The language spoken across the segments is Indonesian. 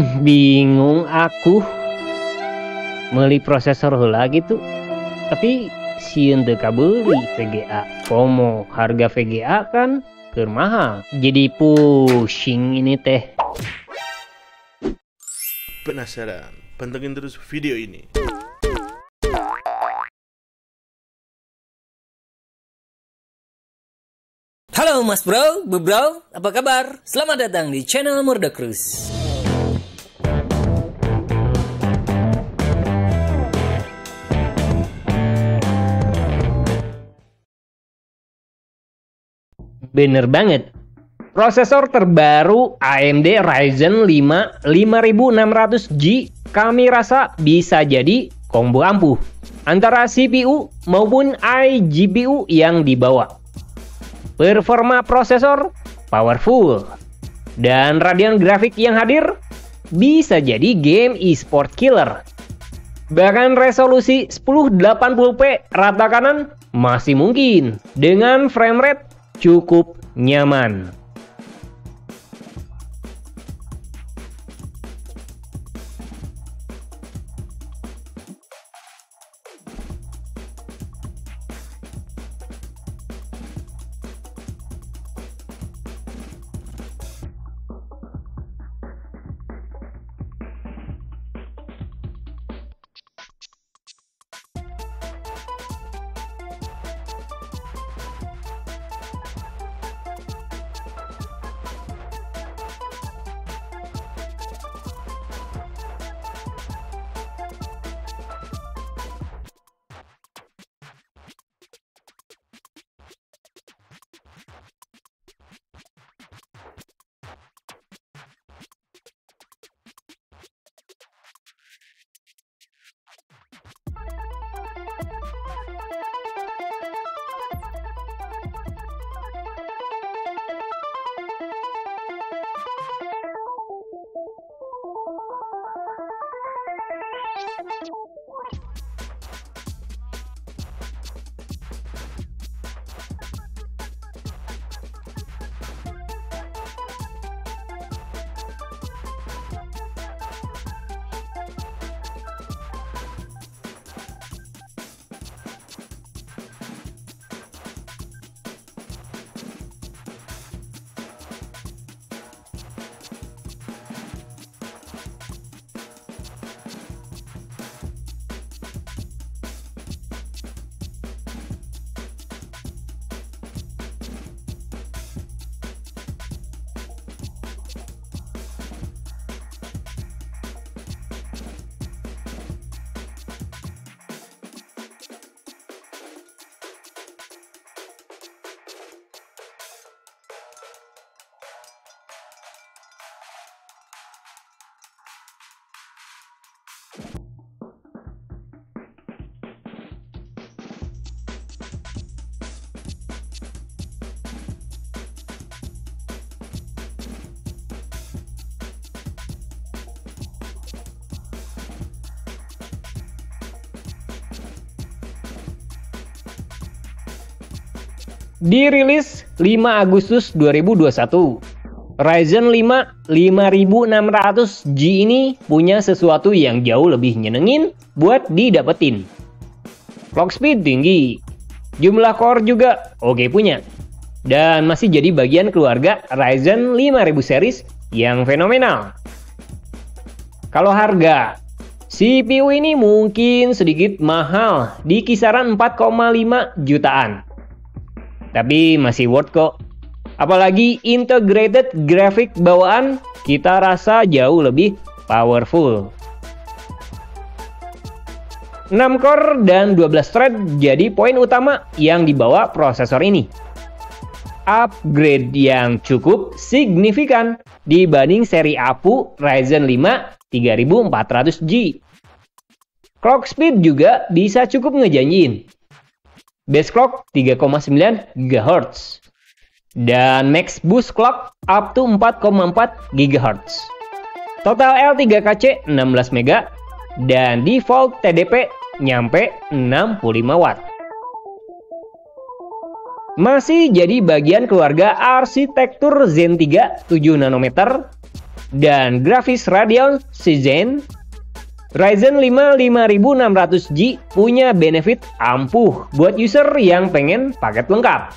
Bingung aku. Meuli prosesor heula gitu. Tapi sieun teu kabeli VGA. Komo harga VGA kan keur mahal. Jadi pusing ini teh. Penasaran? Pantengin terus video ini. Halo Mas Bro, Bu Bro, apa kabar? Selamat datang di channel Murdacruise. Bener banget. Prosesor terbaru AMD Ryzen 5 5600G kami rasa bisa jadi combo ampuh antara CPU maupun iGPU yang dibawa. Performa prosesor powerful dan radian grafik yang hadir bisa jadi game e-sport killer. Bahkan resolusi 1080p rata kanan masih mungkin dengan frame rate cukup nyaman. Dirilis 5 Agustus 2021, Ryzen 5 5600G ini punya sesuatu yang jauh lebih nyenengin buat didapetin. Clock speed tinggi, jumlah core juga oke punya, dan masih jadi bagian keluarga Ryzen 5000 series yang fenomenal. Kalau harga, CPU ini mungkin sedikit mahal di kisaran 4,5 jutaan. Tapi masih worth kok. Apalagi integrated graphic bawaan kita rasa jauh lebih powerful. 6 core dan 12 thread jadi poin utama yang dibawa prosesor ini. Upgrade yang cukup signifikan dibanding seri APU Ryzen 5 3400G. Clock speed juga bisa cukup ngejanjiin. Base clock 3,9 GHz dan max boost clock up to 4,4 GHz. Total L3KC 16 MB dan default TDP nyampe 65 Watt. Masih jadi bagian keluarga arsitektur Zen 3 7 nanometer Dan grafis Radeon Cyzen Ryzen 5 5600G punya benefit ampuh buat user yang pengen paket lengkap.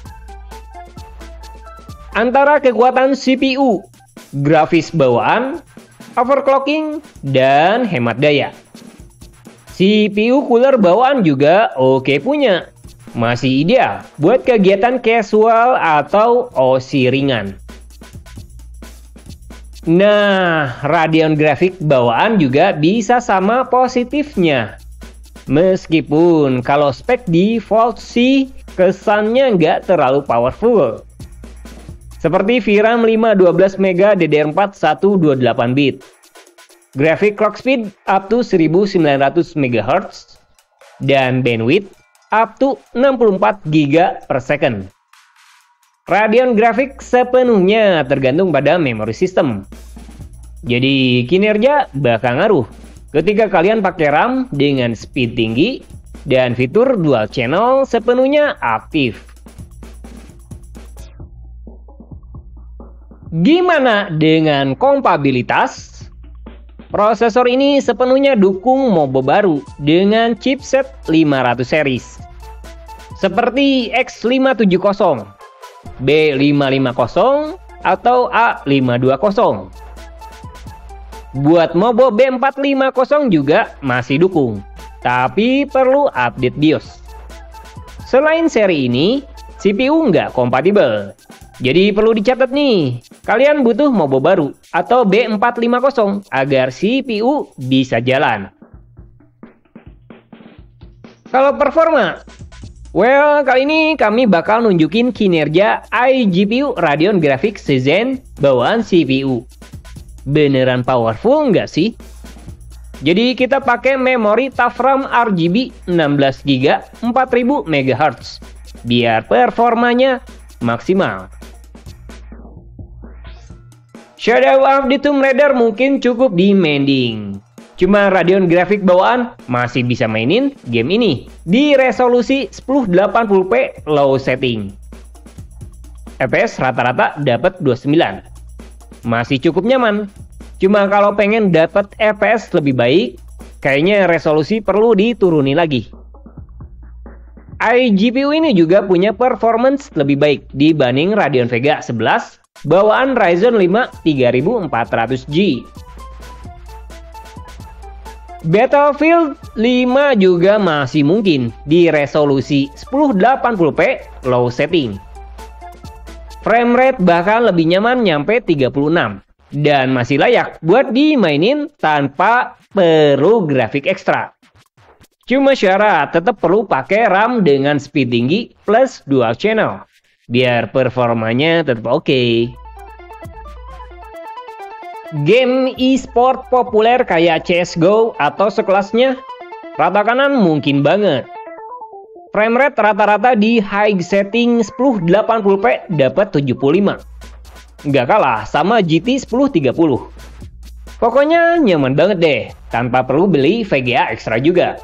Antara kekuatan CPU, grafis bawaan, overclocking, dan hemat daya. CPU cooler bawaan juga oke punya. Masih ideal buat kegiatan casual atau OC ringan. Nah, Radeon grafik bawaan juga bisa sama positifnya. Meskipun kalau spek default sih kesannya nggak terlalu powerful. Seperti VRAM 512MB DDR4 128 bit. Graphic clock speed up to 1900 MHz. Dan bandwidth up to 64 GB per second. Radeon grafik sepenuhnya tergantung pada memori sistem. Jadi kinerja bakal ngaruh ketika kalian pakai RAM dengan speed tinggi dan fitur dual channel sepenuhnya aktif. Gimana dengan kompatibilitas? Prosesor ini sepenuhnya dukung MOBA baru dengan chipset 500 series. Seperti X570, B550, atau A520. Buat MOBA B450 juga masih dukung, tapi perlu update BIOS. Selain seri ini, CPU nggak kompatibel. Jadi perlu dicatat nih, kalian butuh MOBA baru atau B450 agar CPU bisa jalan. Kalau performa, well, kali ini kami bakal nunjukin kinerja iGPU Radeon Graphics Cyzen bawaan CPU. Beneran powerful nggak sih? Jadi kita pakai memori TAFRAM RGB 16GB 4000 MHz biar performanya maksimal. Shadow of the Tomb Raider mungkin cukup demanding. Cuma Radeon grafik bawaan masih bisa mainin game ini di resolusi 1080p low setting. FPS rata-rata dapat 29. Masih cukup nyaman. Cuma kalau pengen dapat FPS lebih baik, kayaknya resolusi perlu dituruni lagi. iGPU ini juga punya performance lebih baik dibanding Radeon Vega 11 bawaan Ryzen 5 3400G. Battlefield 5 juga masih mungkin di resolusi 1080p low setting. Framerate bahkan lebih nyaman nyampe 36 dan masih layak buat dimainin tanpa perlu grafik ekstra. Cuma syarat tetap perlu pakai RAM dengan speed tinggi plus dual channel biar performanya tetap oke. Game e-sport populer kayak CSGO atau sekelasnya, rata kanan mungkin banget. Framerate rata-rata di high setting 1080p dapat 75. Nggak kalah sama GT 1030. Pokoknya nyaman banget deh, tanpa perlu beli VGA ekstra juga.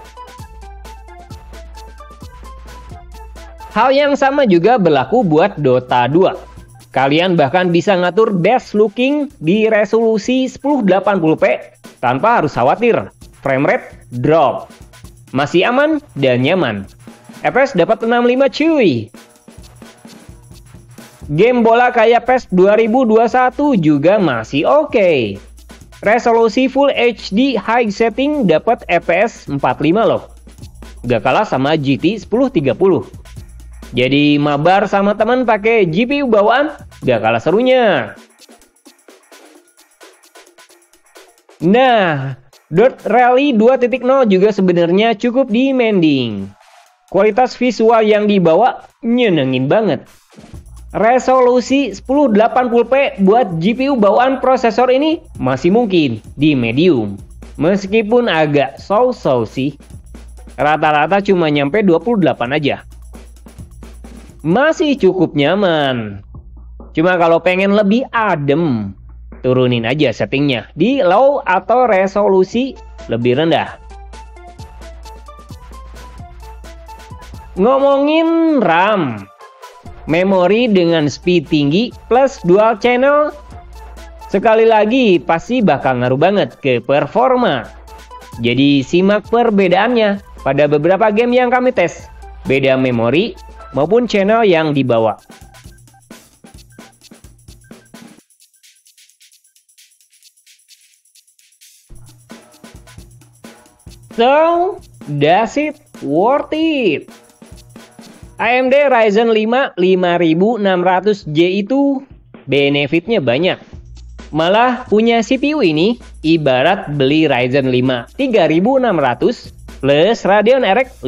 Hal yang sama juga berlaku buat Dota 2. Kalian bahkan bisa ngatur best looking di resolusi 1080p tanpa harus khawatir framerate drop. Masih aman dan nyaman. FPS dapat 65 cuy. Game bola kayak PES 2021 juga masih oke. Resolusi Full HD high setting dapat FPS 45 loh. Gak kalah sama GT 1030. Jadi mabar sama teman pakai GPU bawaan gak kalah serunya. Nah, Dirt Rally 2.0 juga sebenarnya cukup demanding. Kualitas visual yang dibawa nyenengin banget. Resolusi 1080p buat GPU bawaan prosesor ini masih mungkin di medium. Meskipun agak so-so sih. Rata-rata cuma nyampe 28 aja. Masih cukup nyaman. Cuma kalau pengen lebih adem, turunin aja settingnya di low atau resolusi lebih rendah. Ngomongin RAM, memori dengan speed tinggi plus dual channel Sekali lagi, pasti bakal ngaruh banget ke performa. Jadi simak perbedaannya pada beberapa game yang kami tes. Beda memori maupun channel yang dibawa. So, does it worth it? AMD Ryzen 5 5600J itu benefitnya banyak. Malah punya CPU ini ibarat beli Ryzen 5 3600 plus Radeon RX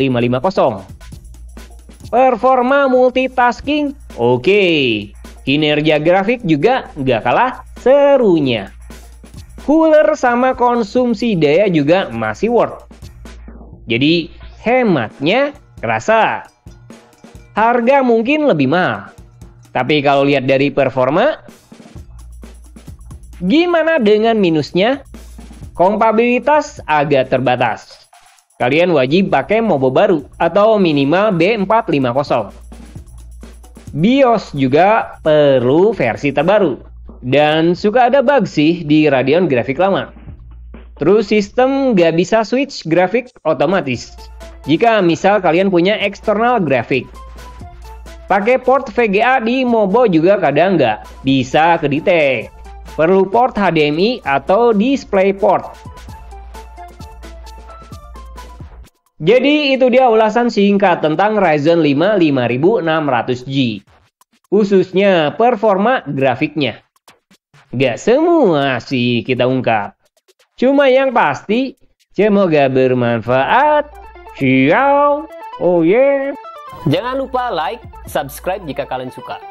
550. Performa multitasking oke. Kinerja grafik juga nggak kalah serunya. Cooler sama konsumsi daya juga masih worth. Jadi hematnya kerasa. Harga mungkin lebih mahal. Tapi kalau lihat dari performa, gimana dengan minusnya? Kompatibilitas agak terbatas. Kalian wajib pakai MOBO baru atau minimal B450. BIOS juga perlu versi terbaru. Dan suka ada bug sih di Radeon grafik lama. Terus sistem nggak bisa switch grafik otomatis. Jika misal kalian punya external grafik. Pakai port VGA di MOBO juga kadang nggak bisa kedetek. Perlu port HDMI atau DisplayPort. Jadi itu dia ulasan singkat tentang Ryzen 5 5600G. Khususnya performa grafiknya. Gak semua sih kita ungkap. Cuma yang pasti, semoga bermanfaat. Ciao. Oh yeah. Jangan lupa like, subscribe jika kalian suka.